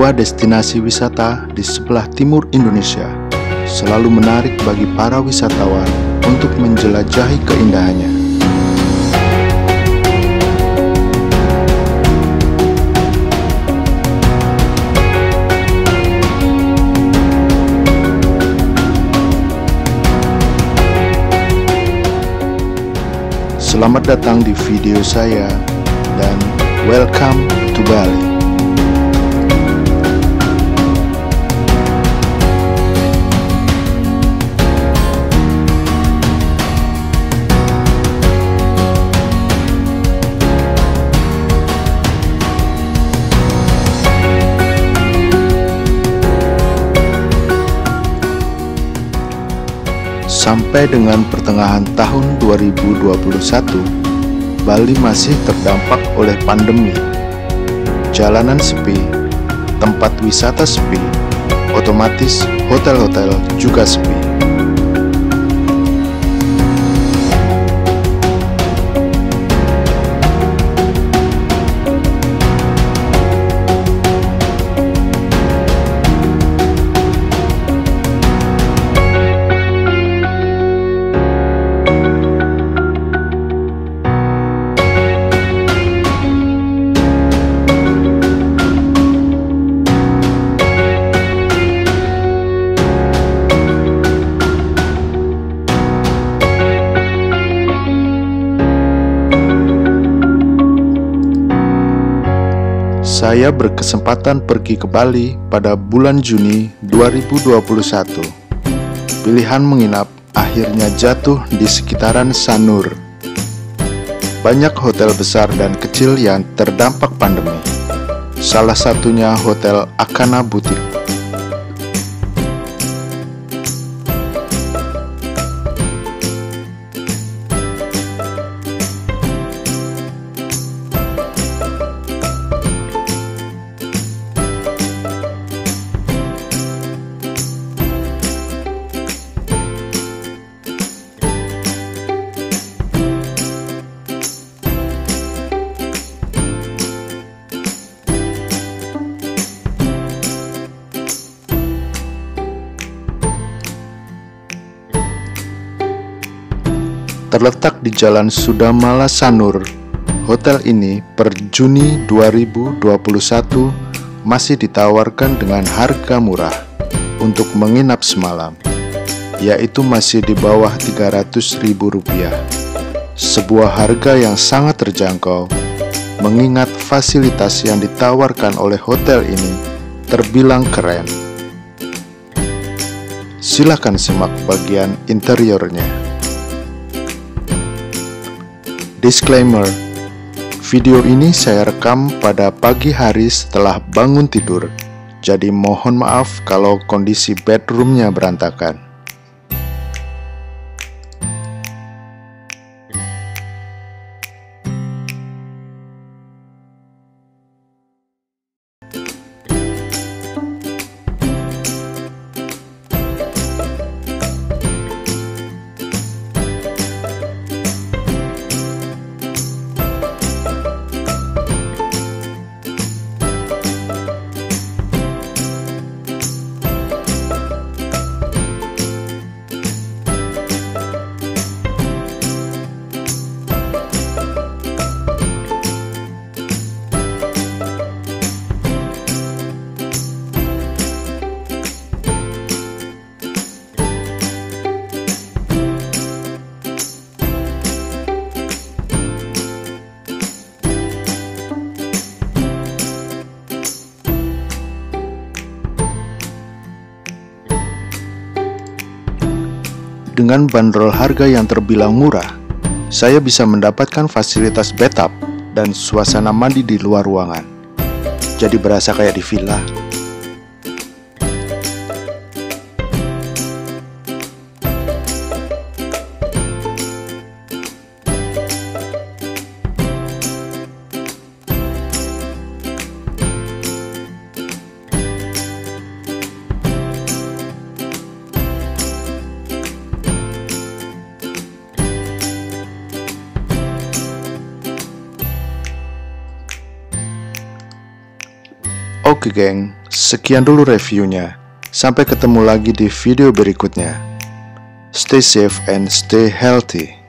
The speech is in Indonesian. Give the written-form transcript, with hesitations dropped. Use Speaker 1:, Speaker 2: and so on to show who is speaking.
Speaker 1: sebuah destinasi wisata di sebelah timur Indonesia, selalu menarik bagi para wisatawan untuk menjelajahi keindahannya. Selamat datang di video saya dan welcome to Bali. Sampai dengan pertengahan tahun 2021, Bali masih terdampak oleh pandemi. Jalanan sepi, tempat wisata sepi, otomatis hotel-hotel juga sepi. Saya berkesempatan pergi ke Bali pada bulan Juni 2021. Pilihan menginap akhirnya jatuh di sekitaran Sanur. Banyak hotel besar dan kecil yang terdampak pandemi. Salah satunya Hotel Akana Boutique. Terletak di Jalan Sudamala Sanur, hotel ini per Juni 2021 masih ditawarkan dengan harga murah untuk menginap semalam, yaitu masih di bawah Rp300.000. Sebuah harga yang sangat terjangkau, mengingat fasilitas yang ditawarkan oleh hotel ini terbilang keren. Silakan simak bagian interiornya. Disclaimer, video ini saya rekam pada pagi hari setelah bangun tidur, jadi mohon maaf kalau kondisi bedroomnya berantakan. Dengan bandrol harga yang terbilang murah, saya bisa mendapatkan fasilitas bathtub dan suasana mandi di luar ruangan. Jadi berasa kayak di villa. Oke geng, sekian dulu reviewnya. Sampai ketemu lagi di video berikutnya. Stay safe and stay healthy.